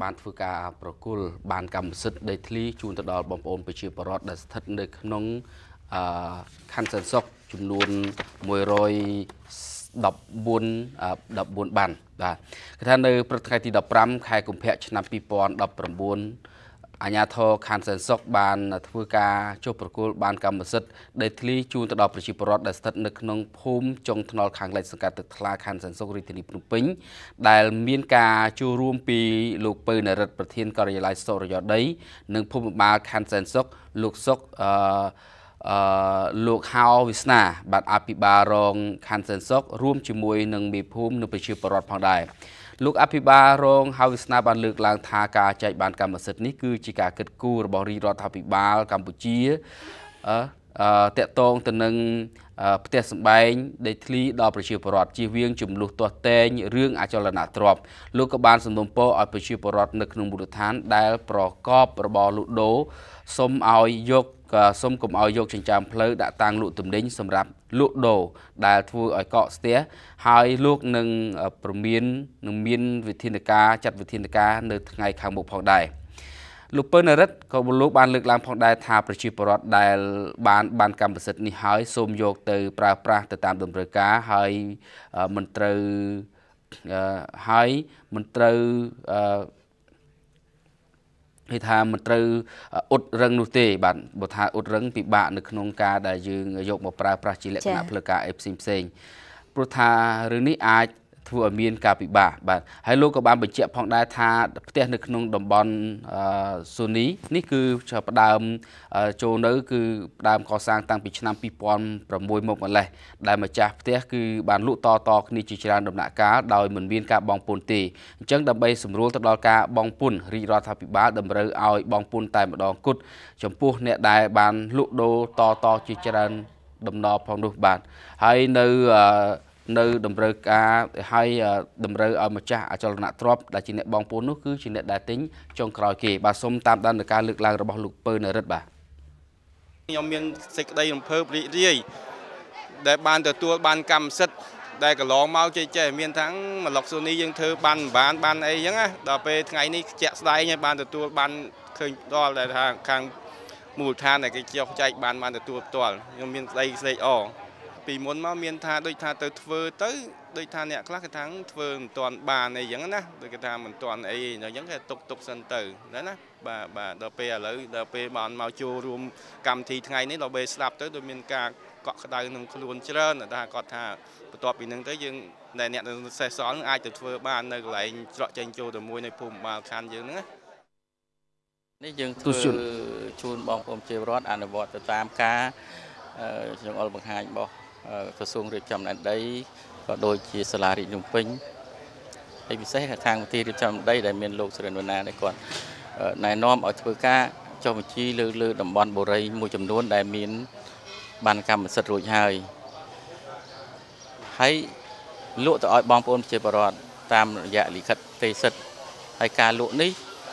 banធ្វើការប្រគល់បានកម្មសិទ្ធិដីធ្លីជូនទៅដល់បងប្អូនប្រជាពលរដ្ឋដែលស្ថិតនៅក្នុងខណ្ឌសែនសុខចំនួន114បានបាទគឺថានៅព្រឹកថ្ងៃទី15ខែកុម្ភៈឆ្នាំ2019អាជ្ញាធរខណ្ឌសែនសុខបានធ្វើការចុះប្រគល់បានកម្មសិទ្ធិដីធ្លីជូនទៅដល់ប្រជាពលរដ្ឋដែលស្ថិតនៅក្នុងភូមិចុងថ្នល់ខាងលិចសង្កាត់ទឹកថ្លាខណ្ឌសែនសុខរាជធានីភ្នំពេញដែលមានការចូលរួមពីលោកពៅនរិទ្ធប្រធានការិយាល័យសុរិយោដីនិងភូមិបាលខណ្ឌសែនសុខលោកសុកលោកហៅវិស្នាបាទអភិបាលរងខណ្ឌសែនសុខរួមជាមួយនឹងមេភូមិនិងប្រជាពលរដ្ឋផងដែរលោកអភិបាលរងហៅវិស្នាបានលើកឡើងថាការចែកបានកម្មសិទ្ធិនេះគឺជាការគិតគូររបស់រាជរដ្ឋាភិបាលកម្ពុជាតកតងទៅនឹងផ្ទះសម្បែងដីធ្លីដល់ប្រជាពលរដ្ឋជៀសវាងចំនួនទាស់តែងរឿងអចលនទ្រព្យលោកក៏បានសំណូមពរឲ្យប្រជាពលរដ្ឋនៅក្នុងមូលដ្ឋានដែលប្រកបរបរលក់ដូរសូមកុំឲ្យយកចិញ្ចើមផ្លូវដាក់តាំងលក់ទំនិញសម្រាប់លក់ដូរដែលធ្វើឲ្យកកស្ទះហើយលោកនឹងមានវិធានការចាត់វិធានការនៅថ្ងៃខាងមុខផងដែរលោកពៅនរិទ្ធក៏លោកបានលើកឡើងផងដែរថាប្រជាពលរដ្ឋដែលបានកម្មសិទ្ធិនេះហើយសូមយកទៅប្រើប្រាស់ទៅតាមតម្រូវការហើយមិនត្រូវគេថាមិនត្រូវអ៊ុតរឹងនោះទេបាទបើថាអ៊ុតរឹងពិបាកនៅក្នុងការដែលយើងយកមកប្រើប្រាស់ជាលក្ខណៈផ្លូវការអីផ្សេងព្រោះថារឿងនេះអាចធ្វើឲ្យមានការពិបាកបាទហើយលោកក៏បានបញ្ជាក់ផងដែរថាផ្ទះនៅក្នុងតំបន់ស៊ូនីនេះគឺផ្ដើមចូលនៅគឺផ្ដើមកសាងតាំងពីឆ្នាំ2006មកម្លេះដែលម្ចាស់ផ្ទះគឺបានលក់តគ្នាជាច្រើនដំណាក់កាលដោយមិនមានការបង់ពន្ធទេអញ្ចឹងដើម្បីសម្រួលទៅដល់ការបង់ពន្ធរាជរដ្ឋាភិបាលតម្រូវឲ្យបង់ពន្ធតែម្ដងគត់ចំពោះអ្នកដែលបានលក់ដូរតជាច្រើនដំណផងនោះបាទហើយនៅតម្រូវការឲ្យម្ចាស់អចលនទ្រព្យដែលជាអ្នកបងប្អូននោះគឺជាអ្នកដែលទិញចុងក្រោយគេបាទសូមតាមដាននឹងការលើកឡើងរបស់លោកពៅនរិទ្ធបាទខ្ញុំមានសេចក្តីរំភើបរីករាយដែលបានទទួលបានកម្មសិទ្ធិដែលកន្លងមកចេះមានទាំងម្លុកស៊ូនីយើងធ្វើបានអីចឹងណាដល់ពេលថ្ងៃនេះជាក់ស្ដែងឲ្យបានទទួលបានឃើញដល់ដែលថាខាងមូលដ្ឋានដែលគេចុះចែកបានទទួលផ្ទាល់ខ្ញុំមានស្ដីស្រេកអរពីមុនមកមានថាដូចថាទៅធ្វើទៅដូចថាអ្នកខ្លះគេថាធ្វើមិនទាន់បានអីចឹងណាដូចគេថាមិនទាន់អីអញ្ចឹងគេទុកសិនទៅណាបាទដល់ពេលឥឡូវដល់ពេលបានមកចូលរួមកម្មវិធីថ្ងៃនេះដល់ពេលស្ដាប់ទៅដូចមានការកក់ក្ដៅក្នុងខ្លួនច្រើនថាគាត់ថាបន្ទាប់ពីនឹងទៅយើងដែលអ្នកសេះសល់អាចទៅធ្វើបាននៅកន្លែងច្រកចេញចូលទៅមួយនៅភូមិបាលខណ្ឌយើងហ្នឹងណានេះយើងធ្វើជូនបងប្អូនជារដ្ឋអនុវត្តទៅតាមការចង្អុលបង្ហាញរបស់ក្រសួងរៀបចំដែនដីក៏ដូចជាសាលារាជភ្នំពេញហើយពិសេសខាងមន្ទីររៀបចំដីដែលមានលោកស្រីវណ្ណាដែលគាត់ណែនាំឲ្យធ្វើការចុះបញ្ជីលើតំបន់បូរីមួយចំនួនដែលមានបានកម្មសិទ្ធិរួចហើយលក់ទៅឲ្យបងប្អូនជាបរិវត្តតាមរយៈលិខិតទេសិទ្ធិហើយការលក់នេះ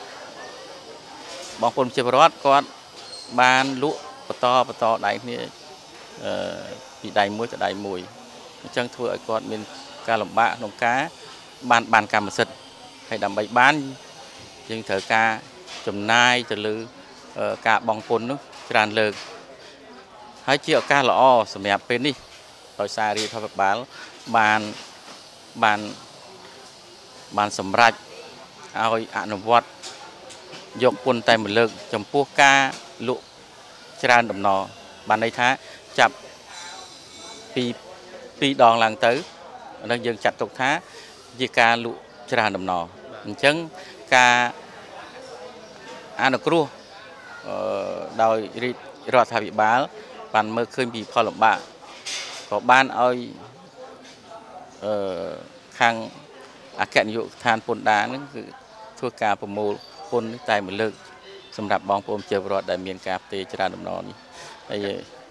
បងប្អូនជាបរិវត្តគាត់បានលក់បន្តដៃគ្នាពីដៃមួយទៅដៃមួយអញ្ចឹងធ្វើឲ្យគាត់មានការលំបាកក្នុងការបានកម្មសិទ្ធិហើយដើម្បីបានយើងត្រូវការចំណាយទៅលើការបង់ពន្ធនោះច្រើនលើកហើយជាឱកាសល្អសម្រាប់ពេលនេះដោយសាររាជរដ្ឋាភិបាលបានសម្រេចឲ្យអនុវត្តយកពន្ធតែមួយលើកចំពោះការលក់ច្រើនដំណរបានន័យថាចាប់ពីរដងឡើងទៅនឹងយើងចាត់ទុកថាជាការលក់ច្រើនដំណរអញ្ចឹងការអនុគ្រោះដោយរាជរដ្ឋាភិបាលបានមើលឃើញពីផលលំបាកក៏បានឲ្យខាងអគ្គនាយកដ្ឋានពន្ធដារហ្នឹងគឺធ្វើការប្រមូលពន្ធនេះតែមួយលើកសម្រាប់បងប្អូនជាពលរដ្ឋដែលមានការផ្ទេរច្រើនដំណរនេះហើយ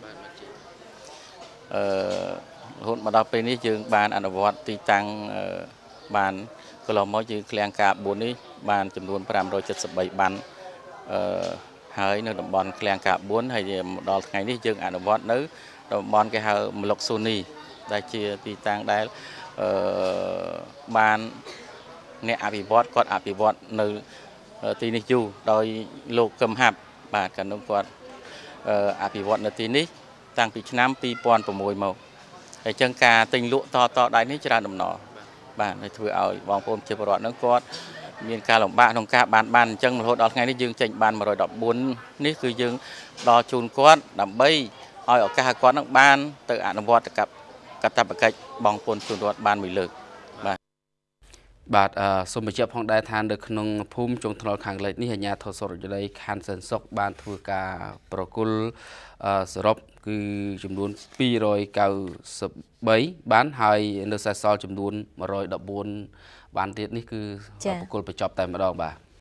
រហូតមកដល់ពេលនេះយើងបានអនុវត្តទីតាំងបានកន្លងមកយើងឃ្លាំងការ4នេះបានចំនួន573បានហើយនៅតំបន់ឃ្លាំងការ4ហើយមកដល់ថ្ងៃនេះយើងអនុវត្តនៅតំបន់គេហៅម្លុកស៊ូនីដែលជាទីតាំងដែលបានអ្នកអភិវឌ្ឍគាត់អភិវឌ្ឍនៅទីនេះយូរដោយលោកកឹមហាប់បាទកាលនោះគាត់អភិវឌ្ឍនៅទីនេះតាំងពីឆ្នាំ 2006 មកហើយចឹងការទិញលក់តដៃនេះច្រើនដំណរបាទហើយធ្វើឲ្យបងប្អូនជាពលរដ្ឋនឹងគាត់មានការលំបាកក្នុងការបានអញ្ចឹងរហូតដល់ថ្ងៃនេះយើងចេញបាន114នេះគឺយើងដល់ជូនគាត់ដើម្បីឲ្យឱកាសគាត់នឹងបានទៅអនុវត្តកាតព្វកិច្ចបងប្អូនពលរដ្ឋបានមួយលើកបាទសូមបញ្ជាក់ផងដែរថានៅក្នុងភូមិចុងថ្នល់ខាងលិចនេះអាជ្ញាធរសុរដ្ឋដីខណ្ឌសែនសុខបានធ្វើការប្រគល់សរុបគឺចំនួន293បានហើយនៅសេសសល់ចំនួន114បានទៀតនេះគឺប្រគល់បញ្ចប់តែម្ដងបាទ